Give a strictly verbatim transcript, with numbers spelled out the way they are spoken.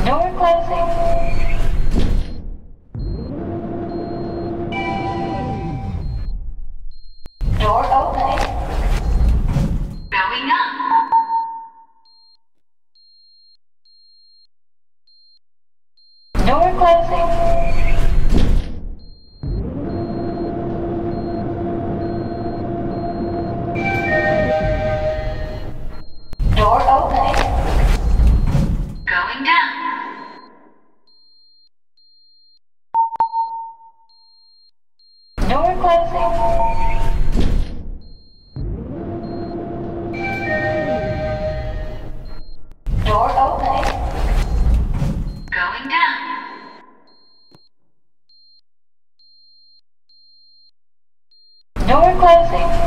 Door closing. Door opening. Going up. Door closing. Door opening. Going down. Door closing. Door opening. Going down. Door closing.